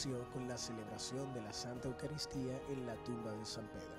inicio con la celebración de la Santa Eucaristía en la tumba de San Pedro.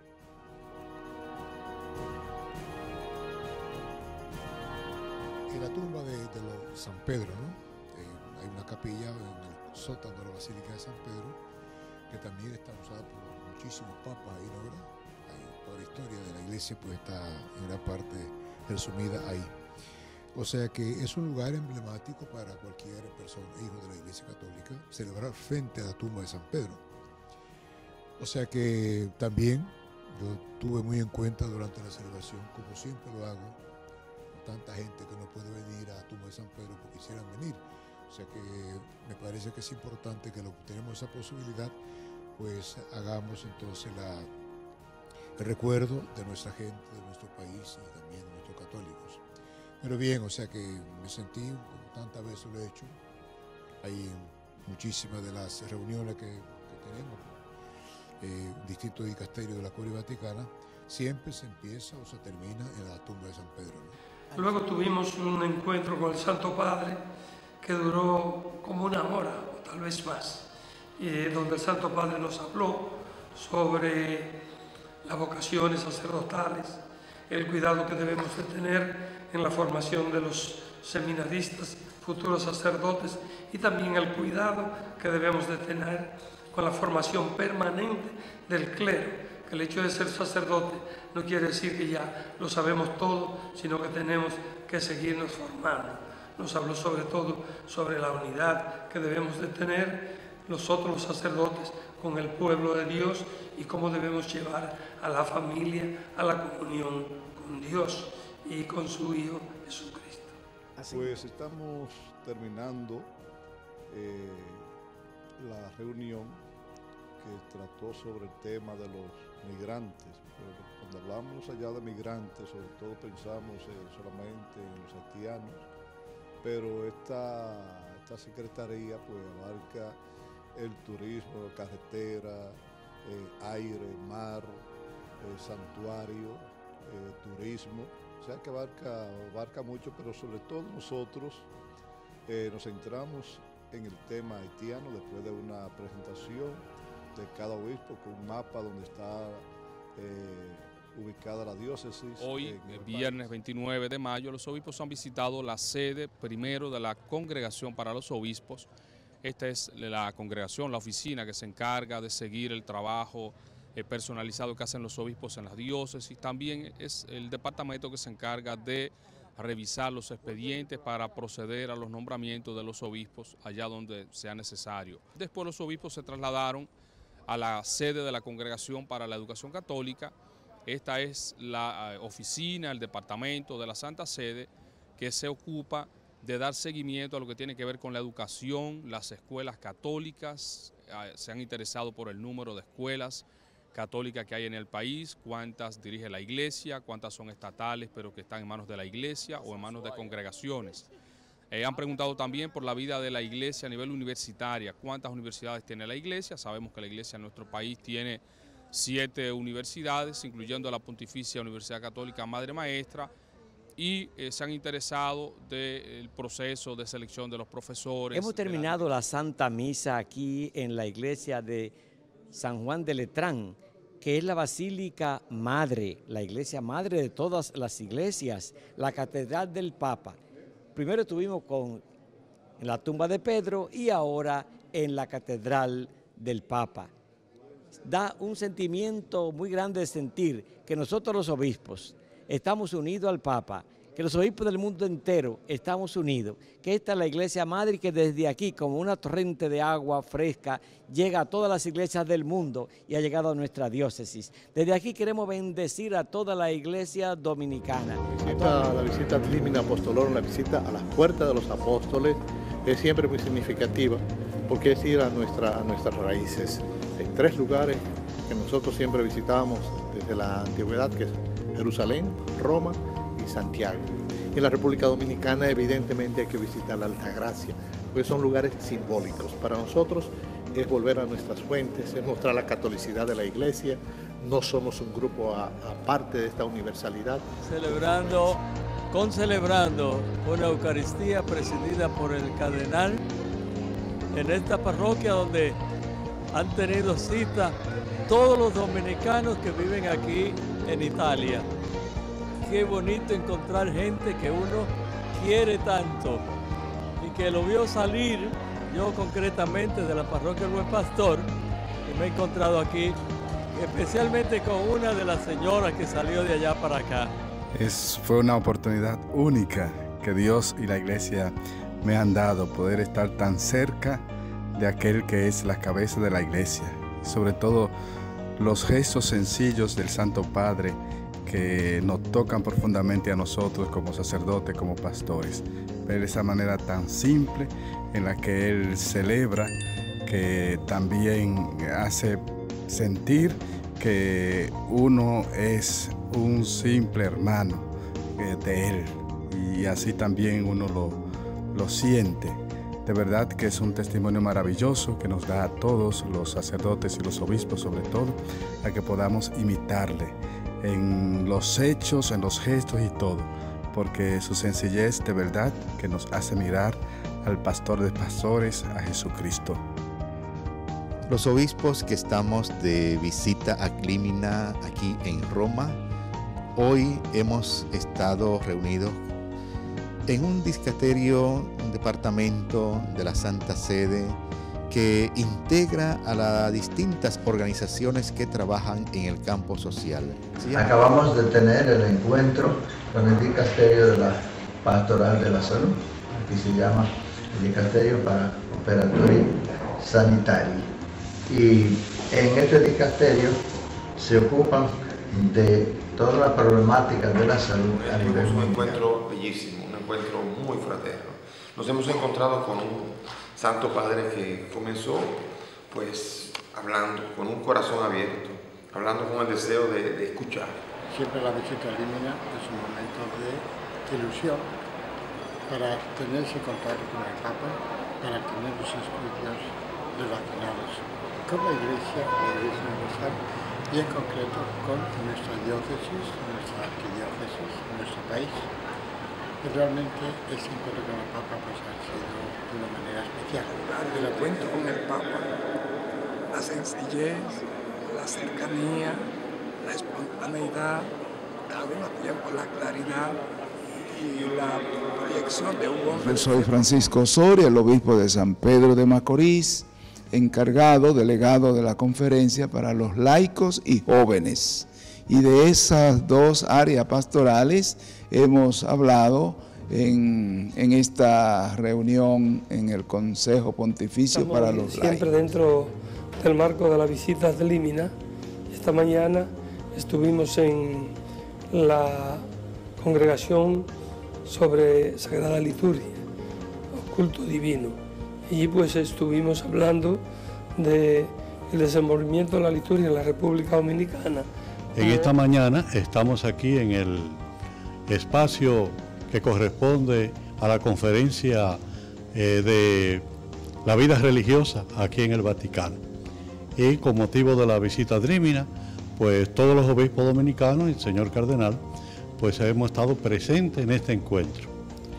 En la tumba de San Pedro, ¿no? Hay una capilla en el sótano de la Basílica de San Pedro que también está usada por muchísimos papas ahí, ¿no? Toda la historia de la iglesia pues está en gran parte resumida ahí. O sea que es un lugar emblemático para cualquier persona, hijo de la Iglesia Católica, celebrar frente a la tumba de San Pedro. O sea que también yo tuve muy en cuenta durante la celebración, como siempre lo hago, tanta gente que no puede venir a la tumba de San Pedro porque quisieran venir. O sea que me parece que es importante que lo que tenemos esa posibilidad, pues hagamos entonces el recuerdo de nuestra gente, de nuestro país y también de nuestros católicos. Pero bien, o sea que me sentí, como tantas veces lo he hecho, hay muchísimas de las reuniones que tenemos, distintos dicasterios de la Curia Vaticana, siempre se empieza o se termina en la tumba de San Pedro, ¿no? Luego tuvimos un encuentro con el Santo Padre que duró como una hora o tal vez más, donde el Santo Padre nos habló sobre las vocaciones sacerdotales, el cuidado que debemos de tener en la formación de los seminaristas, futuros sacerdotes, y también el cuidado que debemos de tener con la formación permanente del clero, que el hecho de ser sacerdote no quiere decir que ya lo sabemos todo, sino que tenemos que seguirnos formando. Nos habló sobre todo sobre la unidad que debemos de tener nosotros los sacerdotes con el pueblo de Dios y cómo debemos llevar a la familia a la comunión con Dios y con su Hijo Jesucristo. Pues estamos terminando la reunión que trató sobre el tema de los migrantes. Pero cuando hablamos allá de migrantes, sobre todo pensamos solamente en los haitianos, pero esta secretaría pues abarca el turismo, carretera, aire, mar, santuario, turismo. O sea que abarca mucho, pero sobre todo nosotros nos centramos en el tema haitiano después de una presentación de cada obispo con un mapa donde está ubicada la diócesis. Hoy, el viernes 29 de mayo, los obispos han visitado la sede primero de la Congregación para los Obispos. Esta es la congregación, la oficina que se encarga de seguir el trabajo personalizado que hacen los obispos en las diócesis. También es el departamento que se encarga de revisar los expedientes para proceder a los nombramientos de los obispos allá donde sea necesario. Después los obispos se trasladaron a la sede de la Congregación para la Educación Católica. Esta es la oficina, el departamento de la Santa Sede que se ocupa de dar seguimiento a lo que tiene que ver con la educación. Las escuelas católicas se han interesado por el número de escuelas católicas que hay en el país, cuántas dirige la iglesia, cuántas son estatales pero que están en manos de la iglesia o en manos de congregaciones. Han preguntado también por la vida de la iglesia a nivel universitaria, cuántas universidades tiene la iglesia. Sabemos que la iglesia en nuestro país tiene 7 universidades, incluyendo la Pontificia Universidad Católica Madre Maestra, y se han interesado del proceso de selección de los profesores. Hemos terminado la Santa Misa aquí en la iglesia de San Juan de Letrán, que es la Basílica Madre, la iglesia madre de todas las iglesias, la Catedral del Papa. Primero estuvimos en la tumba de Pedro y ahora en la Catedral del Papa. Da un sentimiento muy grande de sentir que nosotros los obispos estamos unidos al Papa, que los obispos del mundo entero estamos unidos, que esta es la iglesia madre y que desde aquí, como una torrente de agua fresca, llega a todas las iglesias del mundo y ha llegado a nuestra diócesis. Desde aquí queremos bendecir a toda la iglesia dominicana. La visita ad limina apostolorum, la visita a las puertas de los apóstoles, es siempre muy significativa porque es ir a nuestras raíces. En 3 lugares que nosotros siempre visitábamos desde la antigüedad, que es Jerusalén, Roma y Santiago. En la República Dominicana evidentemente hay que visitar la Altagracia, porque son lugares simbólicos. Para nosotros es volver a nuestras fuentes, es mostrar la catolicidad de la iglesia. No somos un grupo aparte de esta universalidad. Celebrando una Eucaristía presidida por el cardenal en esta parroquia donde han tenido cita todos los dominicanos que viven aquí en Italia. Qué bonito encontrar gente que uno quiere tanto y que lo vio salir, yo concretamente de la parroquia del Buen Pastor, que me he encontrado aquí, especialmente con una de las señoras que salió de allá para acá. Fue una oportunidad única que Dios y la Iglesia me han dado, poder estar tan cerca de aquel que es la cabeza de la Iglesia. Sobre todo los gestos sencillos del Santo Padre que nos tocan profundamente a nosotros como sacerdotes, como pastores. Ver esa manera tan simple en la que Él celebra, que también hace sentir que uno es un simple hermano de Él, y así también uno lo siente. De verdad que es un testimonio maravilloso que nos da a todos los sacerdotes y los obispos, sobre todo, a que podamos imitarle en los hechos, en los gestos y todo, porque su sencillez de verdad que nos hace mirar al pastor de pastores, a Jesucristo. Los obispos que estamos de visita a Clímina aquí en Roma, hoy hemos estado reunidos en un dicasterio, un departamento de la Santa Sede que integra a las distintas organizaciones que trabajan en el campo social. Acabamos de tener el encuentro con el dicasterio de la Pastoral de la Salud, aquí se llama el dicasterio para Operatori Sanitari. Y en este dicasterio se ocupan de toda la problemática de la salud a nivel mundial. Un encuentro bellísimo, un encuentro muy fraterno. Nos hemos encontrado con un Santo Padre que comenzó pues hablando con un corazón abierto, hablando con el deseo de escuchar. Siempre la visita a Clímina es un momento de ilusión para tenerse contacto con el Papa, para tener los estudios relacionados con la Iglesia Universal y en concreto con nuestra diócesis, nuestra arquidiócesis, nuestro país. Y realmente ese encuentro con el Papa pues, ha sido de una manera especial. El encuentro con el Papa, la sencillez, la cercanía, la espontaneidad, al mismo tiempo la claridad y la proyección de un hombre. Yo soy Francisco Soria, el obispo de San Pedro de Macorís, encargado, delegado de la conferencia para los laicos y jóvenes. Y de esas dos áreas pastorales hemos hablado en esta reunión en el Consejo Pontificio para los laicos. Siempre dentro del marco de la visita de Clímina. Esta mañana estuvimos en la congregación sobre Sagrada Liturgia, culto divino. Y pues estuvimos hablando del desenvolvimiento de la liturgia en la República Dominicana. En esta mañana estamos aquí en el espacio que corresponde a la conferencia de la vida religiosa aquí en el Vaticano. Y con motivo de la visita a Clímina, pues todos los obispos dominicanos y el señor cardenal, pues hemos estado presentes en este encuentro.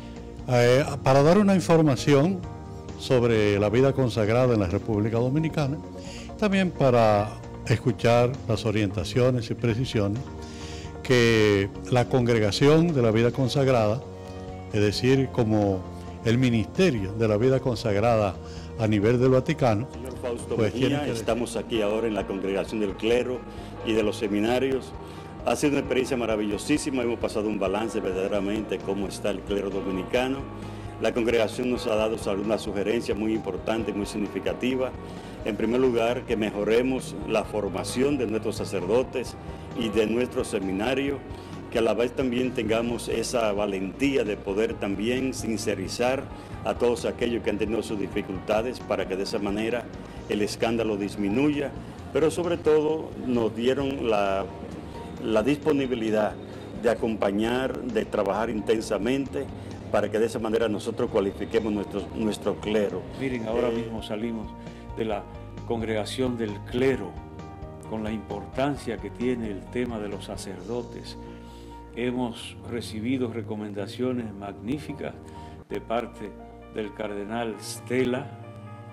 Para dar una información sobre la vida consagrada en la República Dominicana, también para escuchar las orientaciones y precisiones que la congregación de la vida consagrada, es decir, como el ministerio de la vida consagrada a nivel del Vaticano, Señor Fausto pues Mejía, estamos aquí ahora en la congregación del clero y de los seminarios. Ha sido una experiencia maravillosísima, hemos pasado un balance verdaderamente cómo está el clero dominicano. La congregación nos ha dado algunas sugerencias muy importantes, muy significativas. En primer lugar, que mejoremos la formación de nuestros sacerdotes y de nuestro seminario, que a la vez también tengamos esa valentía de poder también sincerizar a todos aquellos que han tenido sus dificultades para que de esa manera el escándalo disminuya, pero sobre todo nos dieron la disponibilidad de acompañar, de trabajar intensamente para que de esa manera nosotros cualifiquemos nuestro clero. Miren, ahora mismo salimos de la congregación del clero con la importancia que tiene el tema de los sacerdotes. Hemos recibido recomendaciones magníficas de parte del cardenal Stella,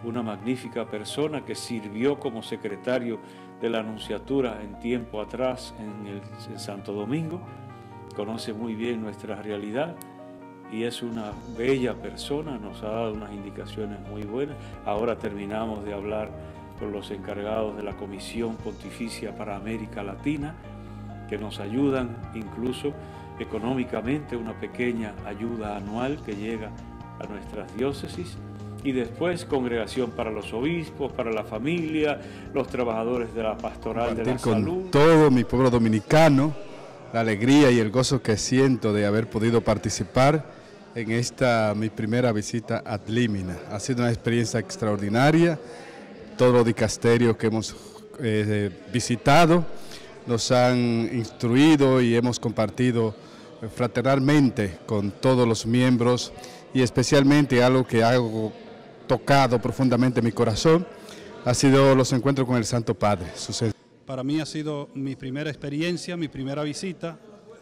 una magnífica persona que sirvió como secretario de la Anunciatura en tiempo atrás en Santo Domingo, conoce muy bien nuestra realidad y es una bella persona, nos ha dado unas indicaciones muy buenas. Ahora terminamos de hablar con los encargados de la Comisión Pontificia para América Latina, que nos ayudan incluso económicamente, una pequeña ayuda anual que llega a nuestras diócesis. Y después Congregación para los Obispos, para la familia, los trabajadores de la Pastoral de la Salud. Con todo mi pueblo dominicano, la alegría y el gozo que siento de haber podido participar en esta mi primera visita ad limina. Ha sido una experiencia extraordinaria. Todos los dicasterios que hemos visitado nos han instruido y hemos compartido fraternalmente con todos los miembros, y especialmente algo que ha tocado profundamente mi corazón ha sido los encuentros con el Santo Padre. Para mí ha sido mi primera experiencia, mi primera visita,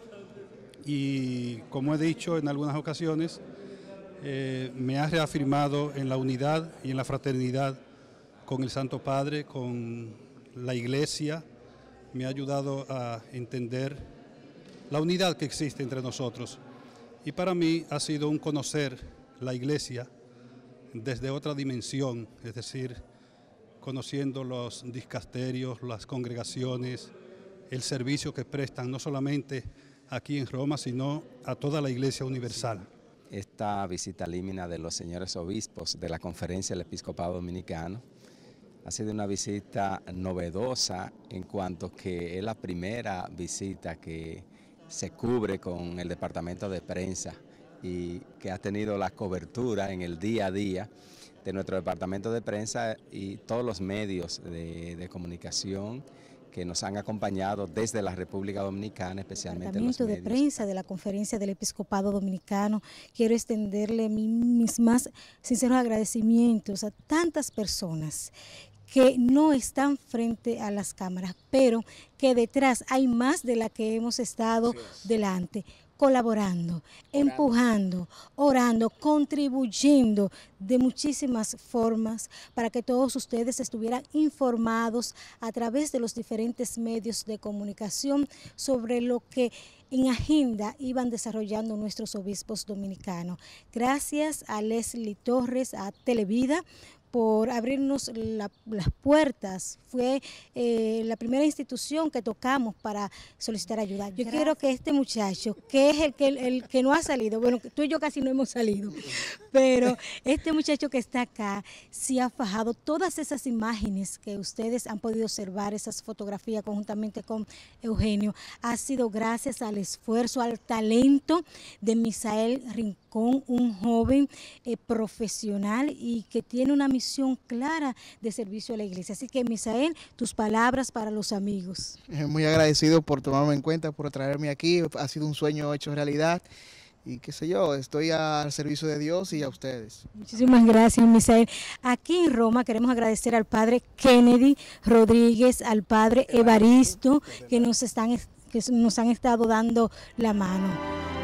y como he dicho en algunas ocasiones, me ha reafirmado en la unidad y en la fraternidad con el Santo Padre, con la Iglesia. Me ha ayudado a entender la unidad que existe entre nosotros. Y para mí ha sido un conocer la Iglesia desde otra dimensión, es decir, conociendo los dicasterios, las congregaciones, el servicio que prestan no solamente aquí en Roma, sino a toda la Iglesia universal. Esta visita límina de los señores obispos de la Conferencia del Episcopado Dominicano ha sido una visita novedosa en cuanto que es la primera visita que se cubre con el departamento de prensa y que ha tenido la cobertura en el día a día de nuestro departamento de prensa y todos los medios de comunicación que nos han acompañado desde la República Dominicana, especialmente los medios. De prensa de la Conferencia del Episcopado Dominicano. Quiero extenderle mis más sinceros agradecimientos a tantas personas que no están frente a las cámaras, pero que detrás hay más de la que hemos estado delante, colaborando, empujando, orando, contribuyendo de muchísimas formas para que todos ustedes estuvieran informados a través de los diferentes medios de comunicación sobre lo que en agenda iban desarrollando nuestros obispos dominicanos. Gracias a Leslie Torres, a Televida, por abrirnos las puertas. Fue la primera institución que tocamos para solicitar ayuda. Yo quiero que este muchacho, que es el que no ha salido, bueno, tú y yo casi no hemos salido, pero este muchacho que está acá, sí ha fajado todas esas imágenes que ustedes han podido observar, esas fotografías conjuntamente con Eugenio, ha sido gracias al esfuerzo, al talento de Misael Rincón, un joven profesional y que tiene una misión clara de servicio a la iglesia. Así que, Misael, tus palabras para los amigos. Muy agradecido por tomarme en cuenta, por traerme aquí. Ha sido un sueño hecho realidad y qué sé yo, estoy al servicio de Dios y a ustedes. Muchísimas gracias, Misael. Aquí en Roma queremos agradecer al padre Kennedy Rodríguez, al padre Evaristo, que nos han estado dando la mano.